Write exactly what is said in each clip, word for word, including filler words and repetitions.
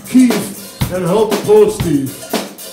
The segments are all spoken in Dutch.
Keith en Hout de Positief.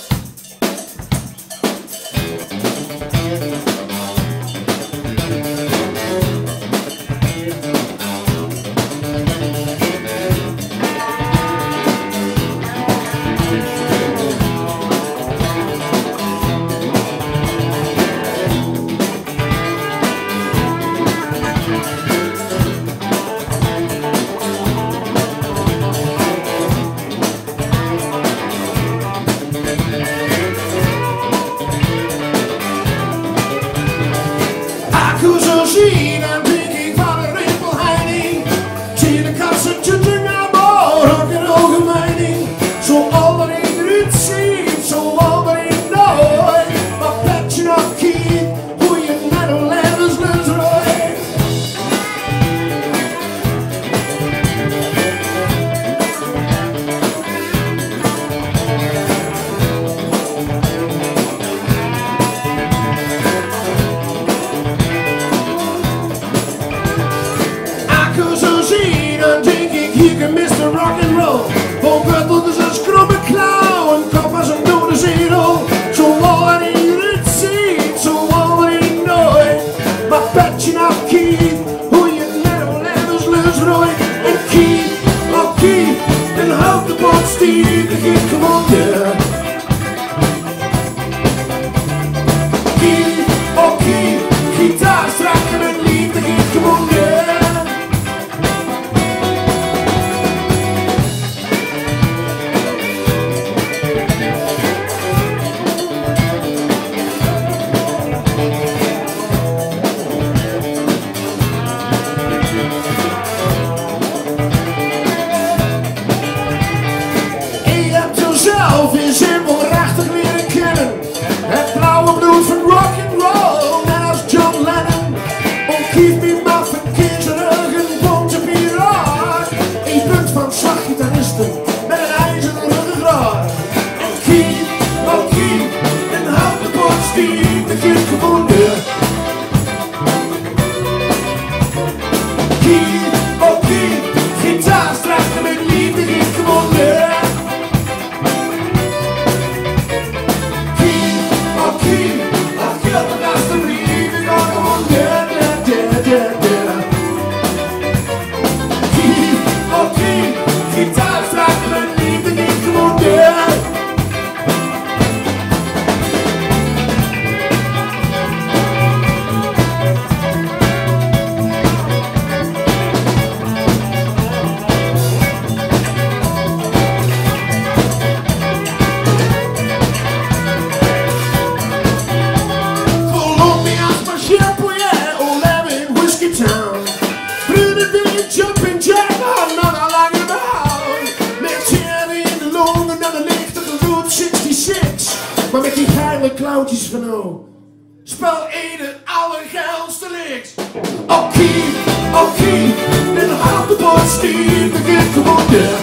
Maar met die geile klauwtjes van nou. Spel Ede allergeilste links. Oké, oké, en houd de borststier, begint gewoon weer.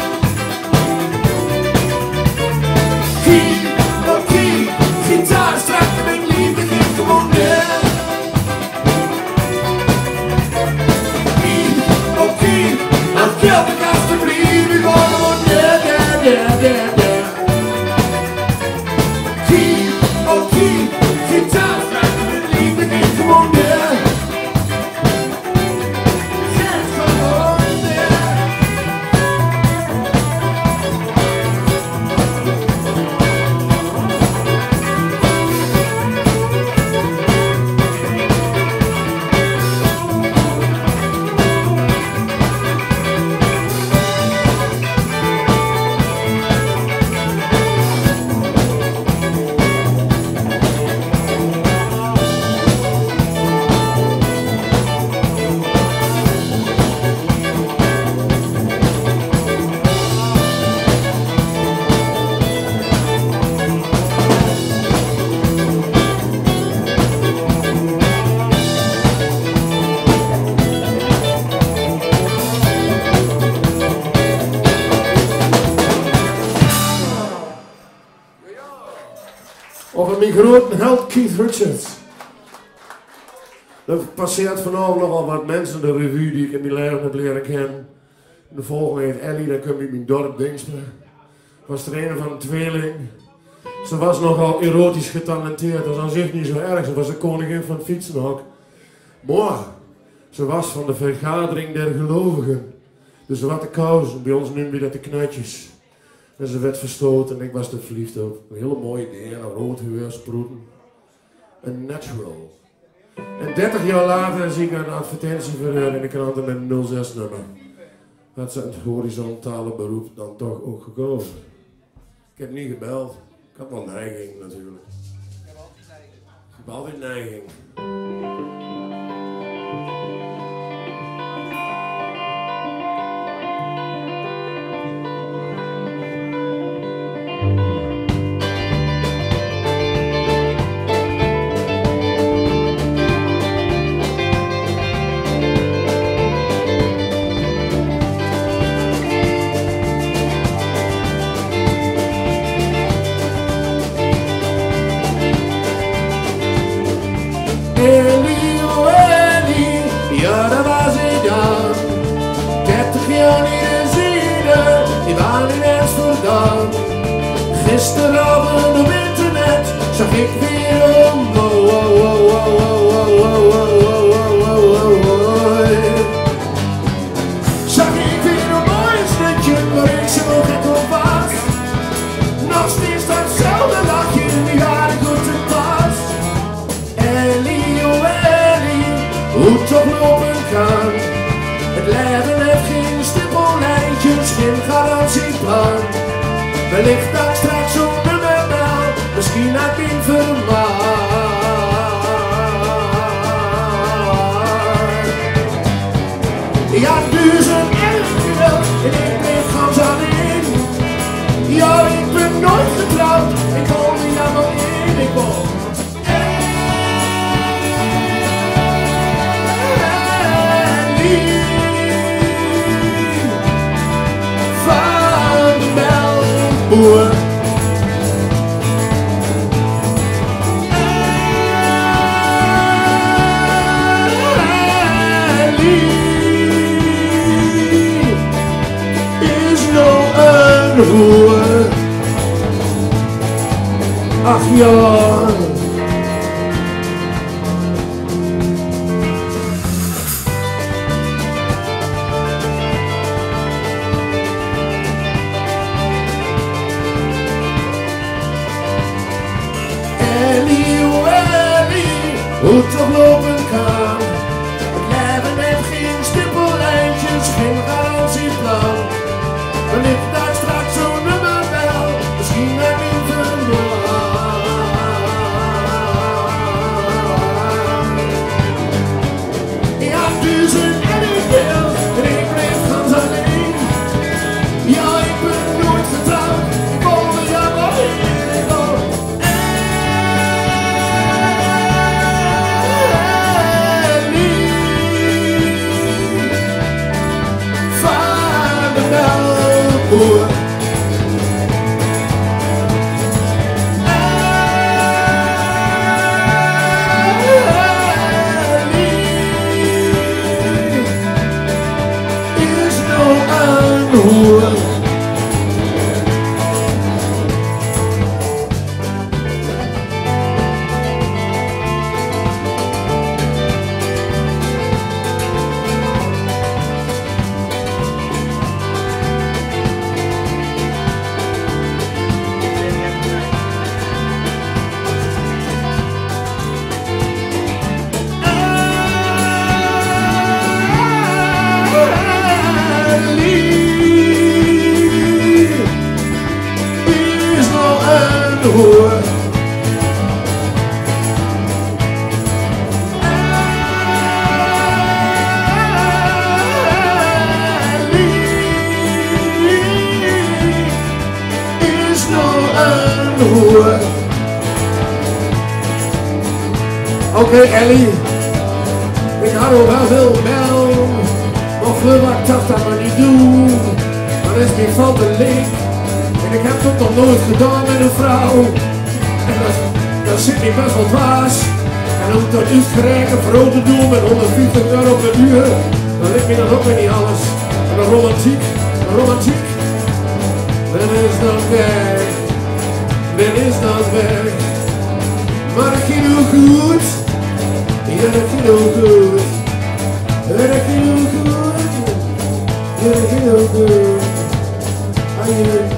Oké, oké, gitaar strak en mijn lief, begint gewoon weer. Oké, oké, aan kelder alsjeblieft, ik hoor gewoon weer, weer, weer, weer, weer. Over mijn grote held Keith Richards. Er passeert vanavond nogal wat mensen de revue die ik in mijn leven heb leren kennen. De volgende heet Ellie, dan komt uit mijn dorp Dingsper. Was trainer van een tweeling. Ze was nogal erotisch getalenteerd, dat is aan zich niet zo erg. Ze was de koningin van het fietsenhok. Maar ze was van de vergadering der gelovigen. Dus ze had de kousen, bij ons noemden we dat de knutjes. En ze werd verstoten en ik was er verliefd op. Een hele mooie dingen, een rood huur, sproeten. Een natural. En dertig jaar later zie ik een advertentie voor haar in de kranten met een nul zes nummer. Dat ze het horizontale beroep dan toch ook gekozen. Ik heb niet gebeld. Ik had wel neiging natuurlijk. Ik heb altijd neiging. Ellie, oh Ellie, ja daar was ik dan. dertig jaar niet gezien, ik was in Amsterdam. Gisteravond op internet zag ik weer om. Oh, oh, oh, oh, oh, oh, oh, oh, oh, oh, oh. Zag ik weer een mooi stukje waar ik zo gek op was. Nog steeds datzelfde lachje, die had ik goed te pas. Ellie, oh Ellie, hoe het toch lopen kan. Het leven heeft geen stippellijntjes, geen garantieplan. Wellicht dat ik straks zonder me bel, misschien had ik niet vermaakt. Ja, duizend euro en ik bleef gans alleen. Ja, ik ben nooit getrouwd, ik woon niet aan mijn in, ik woon. Boer. Ellie is nog een hoer. Ach ja. Hoe het toch lopen kan. Het leven heeft geen stippellijntjes, geen garantieplan. Wellicht dat ik straks zo'n nummer bel, misschien heb ik niet verloren. Ik had duizend en ik wil, en ik bleef gans alleen. Ja, ik ben nooit getrouwd, ik woonde jou nog in, ik woon. Boer. Ellie is nog een hoer. Hoor. Ellie is nog een hoer. Oké, okay, Ellie, ik had al wel veel bel, maar voor wat ik dacht dat maar niet doen, maar is niet van de link. En ik heb het nog nooit gedaan met een vrouw. En dat, dat zit niet best wel dwaas. En om dat uitgerekend vrouw te doen met honderdvijftig euro per uur, dan lukt me dat ook weer niet alles. De romantiek, romantiek, dan is dat weg, dan is dat weg. Maar dat ging ook goed, ja dat ging ook goed, ja dat ging ook goed, ja dat ging ook goed. Ai,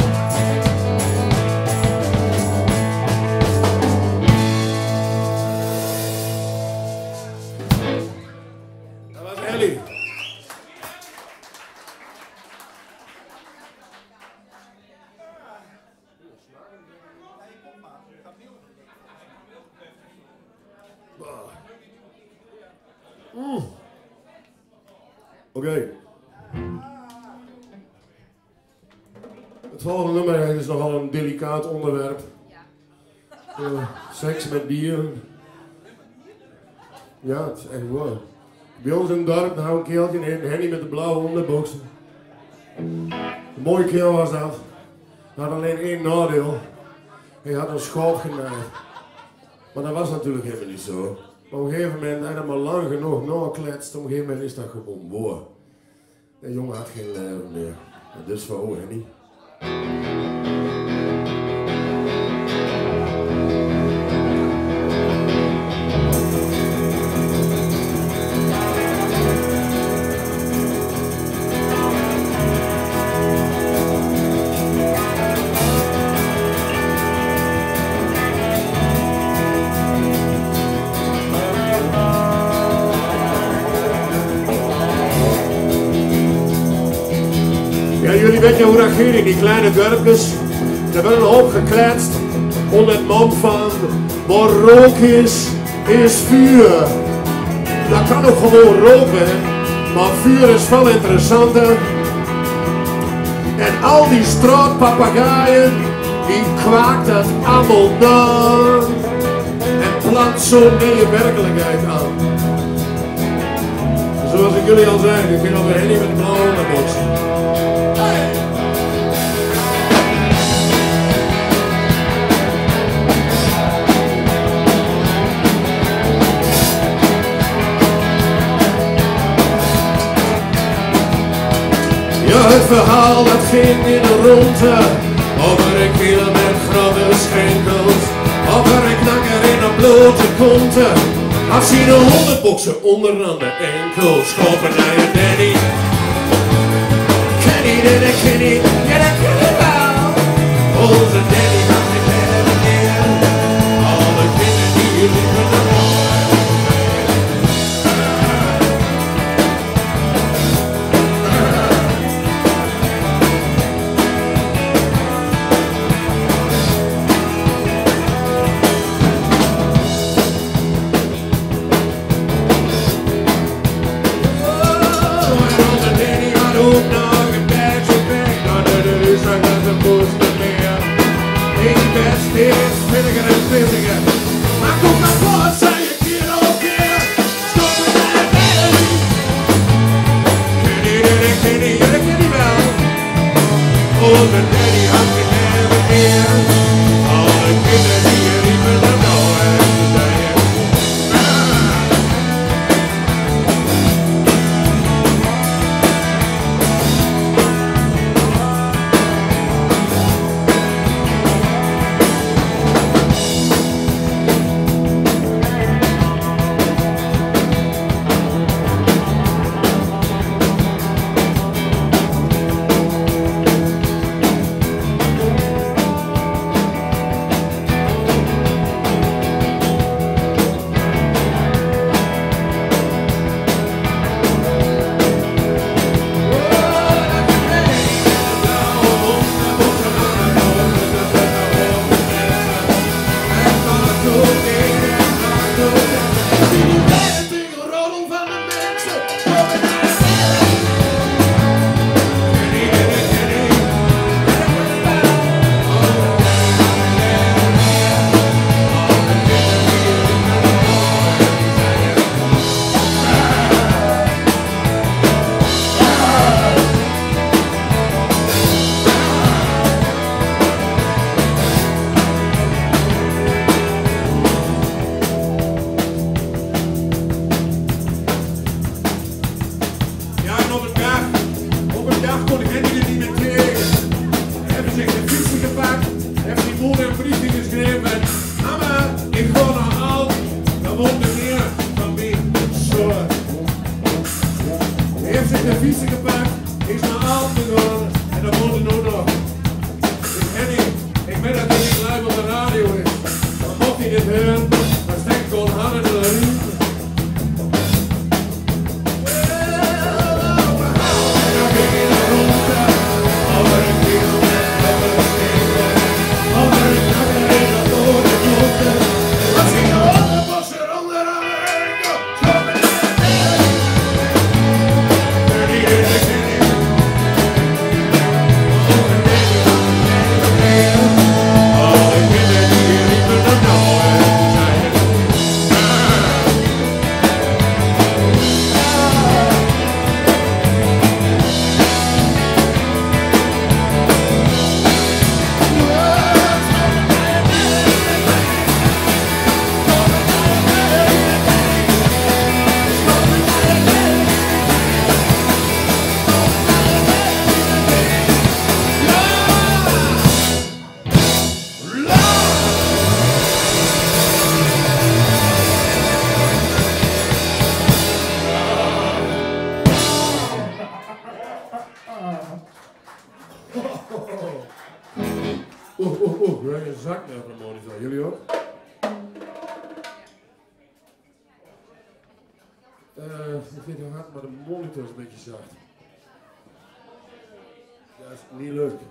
Mm. Oké. Okay. Het volgende nummer is nogal een delicaat onderwerp. Uh, seks met dieren. Ja, het is echt waar. Bij ons in het dorp nou een keeltje in Henny met de blauwe onderboksen. Een mooie keel was dat. Hij had alleen één nadeel. Hij had een schoof genaaid. Maar dat was natuurlijk helemaal niet zo. Maar op een gegeven moment, hij had maar lang genoeg nakletst, op een gegeven moment is dat gewoon boor. De jongen had geen leven meer. Dat is voor Henny. Ja, jullie weten hoe dat gaat in die kleine dorpjes. Ze werden opgekletst onder het mom van waar rook is, is vuur. Dat kan ook gewoon roken, maar vuur is veel interessanter. En al die straatpapagaaien, die kwaakt dat allemaal na en plant zo'n nieuwe werkelijkheid aan. Zoals ik jullie al zei, ik ging over Henny met de blauwe onderboksen. Ja, het verhaal dat ging in de ronde over een keel met grote schenkels, over een knakker in een blote konten. Als je de hondenboksen onderaan de enkel schoppen naar je daddy. Kenny, daddy, Kenny, ja dat ken je wel. Onze daddy had geen leven meer. Alle kinderen die liepen naar boven. Oeh, oeh, oeh, we hebben een zak naar de monitor. Jullie ook? Uh, ik vind het hard, maar de monitor is een beetje zacht. Dat is niet leuk.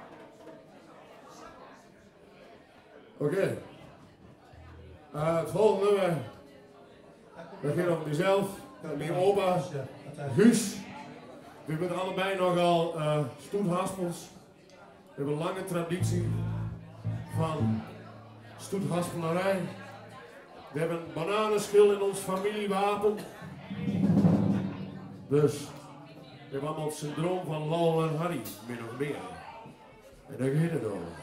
Oké. Okay. Uh, het volgende nummer. Dat gaat over mezelf, mijn opa, Guus. We hebben allebei nogal uh, stoethaspels. We hebben een lange traditie van stoethaspelarij. We hebben een bananenschil in ons familiewapen. Dus we hebben allemaal het syndroom van Lol en Harry, min of meer. En daar gaat het over.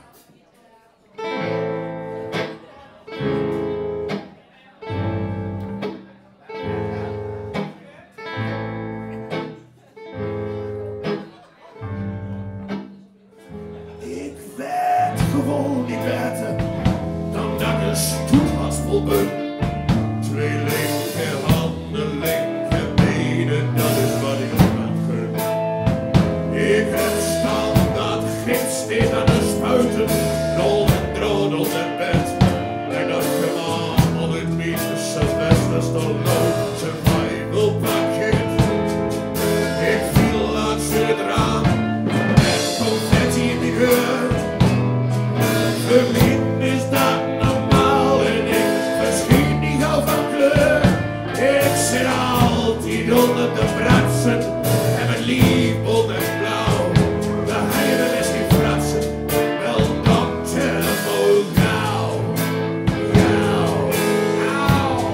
Ik werd gewoon niet beter dan dat ik een stoethaspel ben. Twee linkerhanden, linkerbenen, dat is wat ik ben gun. Ik heb standaard gips in aan de spuiten, rol en drood op het bed. En dat gewoon al het meeste Sylvester Stallone survival pakket. Ik viel laatst in het raam met confetti in mijn geur. Voor mij is dat normaal en ik verschiet niet gauw van kleur. Ik zit altijd onder de bratsen en mijn lief onder blauw. De heieren is geen fratsen, wel dokter voor gauw. Gauw, gauw.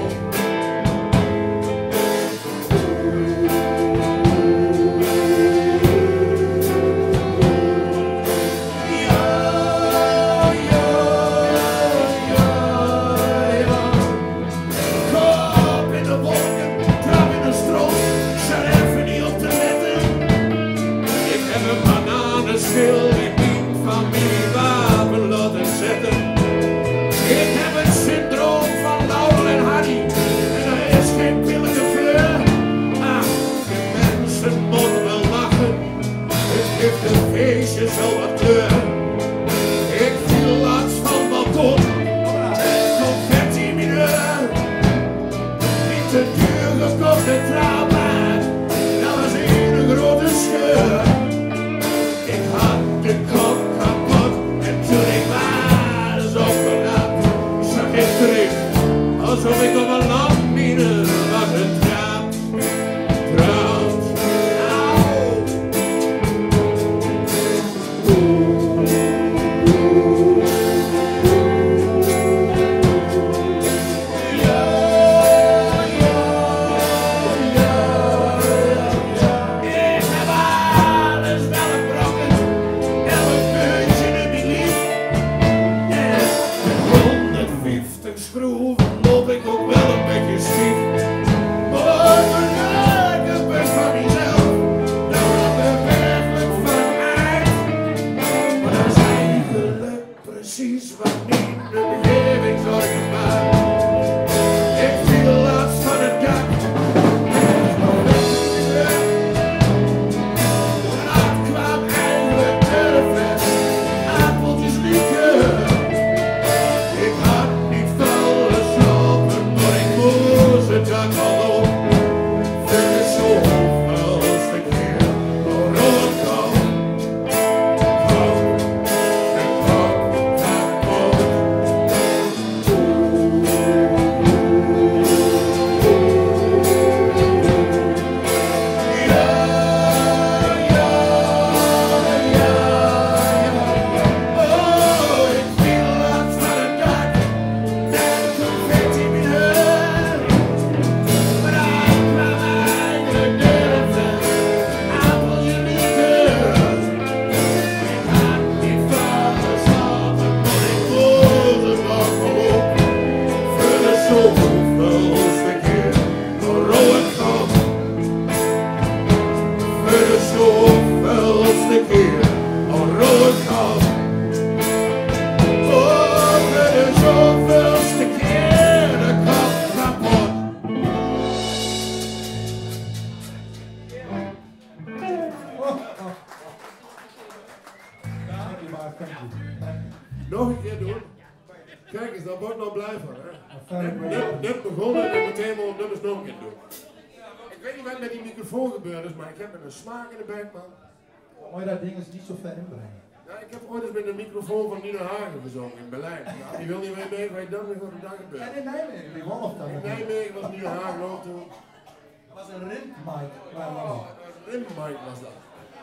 Kop in de wolken, trap in de stroom, zet even niet op te letten. Ik heb een bananenschil in mijn familiewapen laten zetten. Ik heb het syndroom van Laurel en Harry en er is geen billige fleur. Ah, de mensen moeten wel lachen, het geeft een feestje zo wat kleur. Ik viel laatst van het balkon met confetti in mijn oor. Niet te duur gekocht en trouwbaar, dat was één grote scheur. Ik had de kop kapot en toen ik was opgelapt, zag ik terug alsof ik op een landmine was getrapt. Trapt, auw. Ja, thank you. Nog een keer doen. Kijk eens, daar word ik nog blij van. Hè? Net, net, net begonnen en meteen maar op nummers nog een keer doen. Ik weet niet wat met die microfoon gebeurd is, maar ik heb met een smaak in de bek, man. Moet je dat ding eens niet zo ver inbrengen? Ja, ik heb ooit eens met een microfoon van Nina Hagen gezongen in Berlijn. Nou, die wil niet meer mee, maar dan weer wat er daar gebeurt. En in Nijmegen, die won of dat? In Nijmegen was Nina Hagen ook toen. Dat was een rindmic. Oh, een rimmic was dat.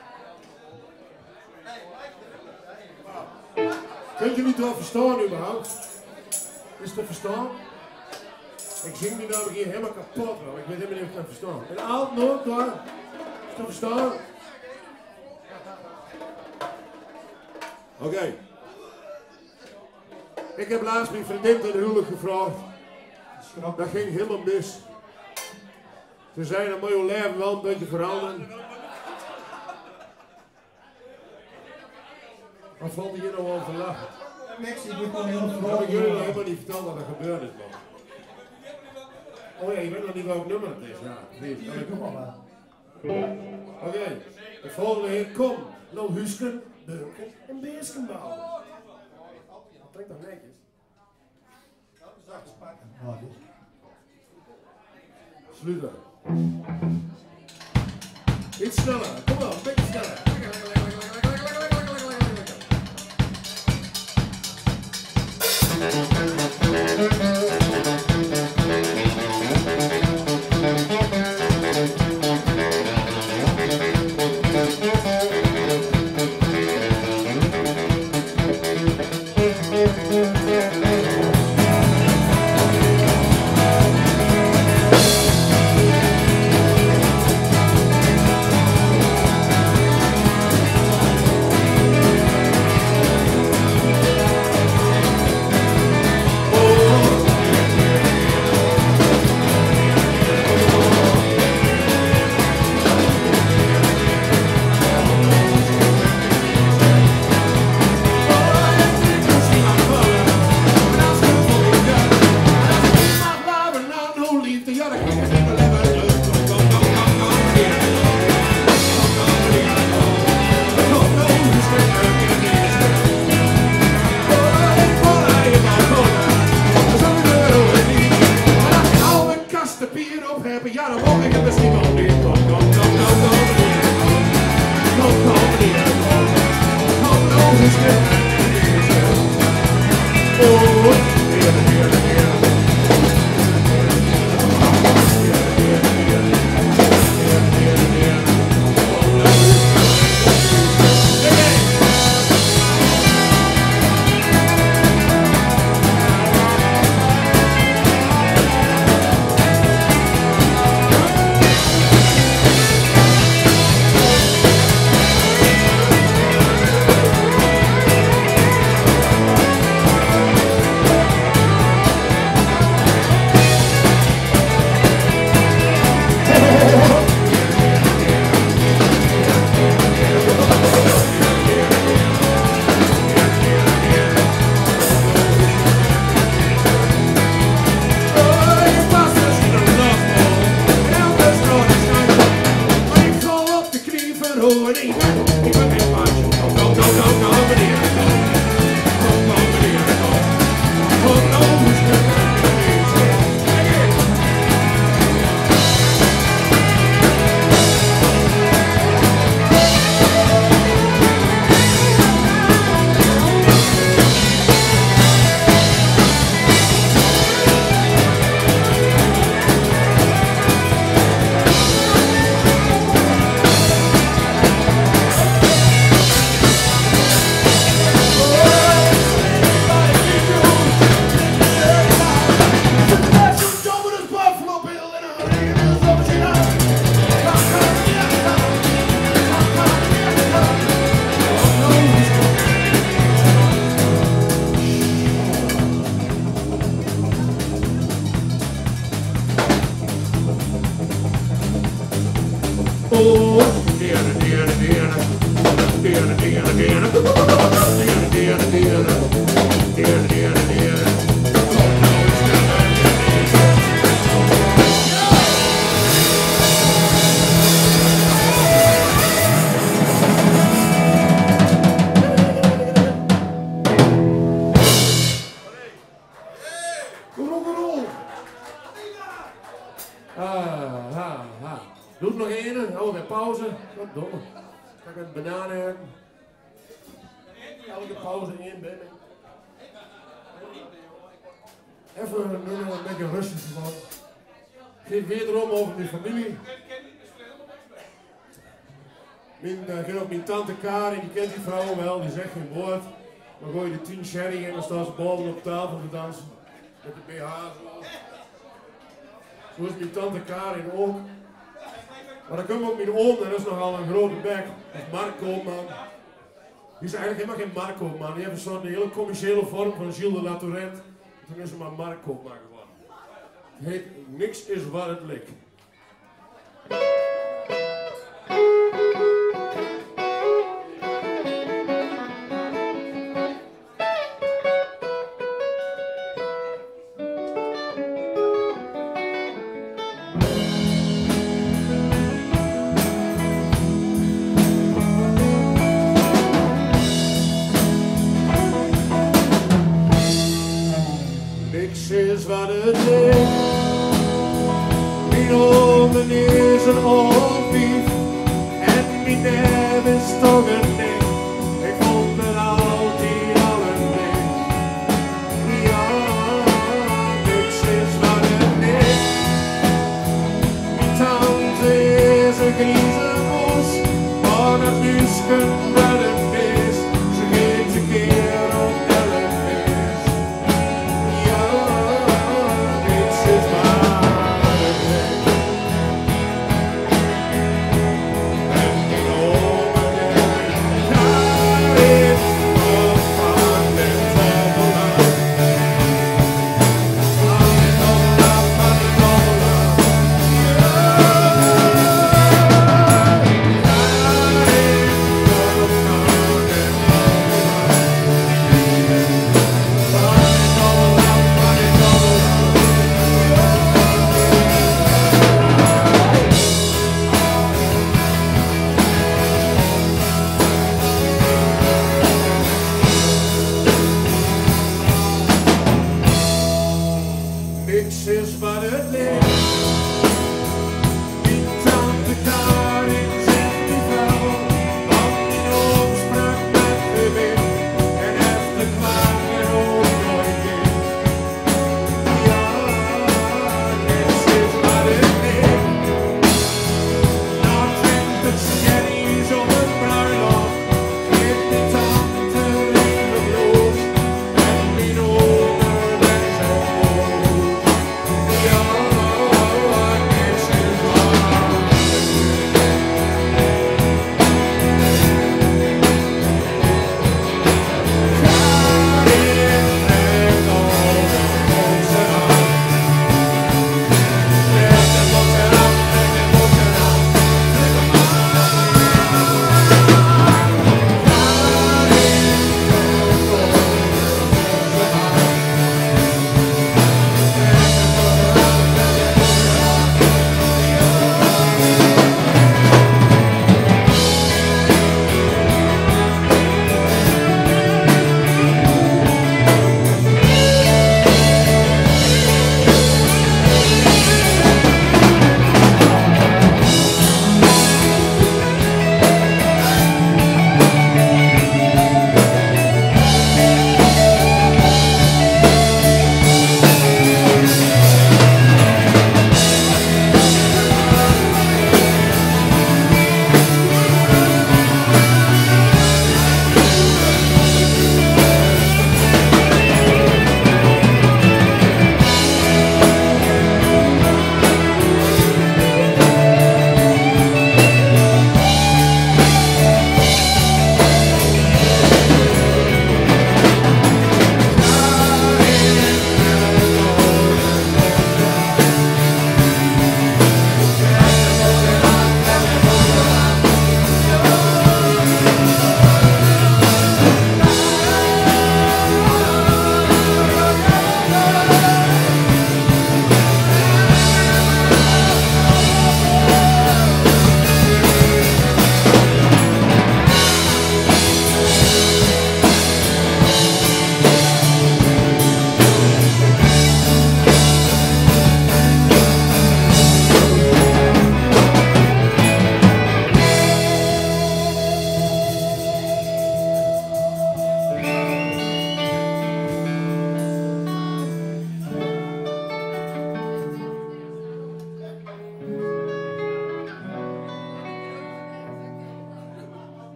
Kunt je niet wel verstaan überhaupt? Is het te verstaan? Ik zing nu namelijk hier helemaal kapot, bro. Ik weet helemaal niet of ik het verstaan. En oud, noord, daar. Is het te verstaan? Oké. Okay. Ik heb laatst mijn vriendin ten huwelijk gevraagd. Dat ging helemaal mis. Ze zei dat moet je leven wel een beetje veranderen. Wat valt hier nou over te lachen? Mexie, die gewoon heel Dat heb ik jullie nog helemaal niet verteld wat er gebeurd is, man. Oh ja, je weet nog niet welk nummer het is. Ja, nee, dat ik nog maar. Oké, okay. De volgende heet Kom, nou Huusken, Beuken en Beersken bouwen. Dat klinkt dan netjes. Zachtjes pakken. Sluiten. Iets sneller, kom op, een beetje sneller. pauze. Wat domme. Ga ik een banaan hebben. Elke pauze één binnen. Even nu een beetje rustig van. Geef wederom over mijn familie. Mijn, uh, mijn tante Karin, die kent die vrouw wel, die zegt geen woord. Dan gooi je de tien sherry in en dan staan ze boven op tafel te dansen. Met de B H zo. Zo is mijn tante Karin ook. Maar dan komt ook mijn oom, en dat is nogal een grote bek. Dat is Mark Koopman. Die is eigenlijk helemaal geen Mark Koopman. Die heeft zo'n hele commerciële vorm van Gilles de La Tourette. Toen is hij maar Mark Koopman geworden. Het heet Niks is wat het lijkt. Niks is wat het lijkt. Mijn ogen is een olfief en mijn neef is toch een nek. Ik vond het altijd al een nek. Ja, niks is wat het lijkt. Mijn tante is een griezenmoes, maar dat musken wel een beest. Ze geeft een keer op elk feest. Ja, niks is wat het lijkt. En mijn ogen en daar is nog van het tobbelen. Van het tobbelen, van het tobbelen. Ja, daar is nog van het niks is wat het lijkt. Mijn tante Karin zegt die vrouw, want mijn oom sprak met gewin en heeft de kwaad er ook nooit in. Ja, niks is wat het lijkt. Nou drinkt het sherry's op een bruiloft, geeft mijn tante leven bloos en mijn oom er bij zijn hoofd. Ja,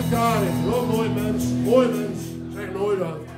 Karin, oh, mooi mens, mooi mens. Zeg nooit dat.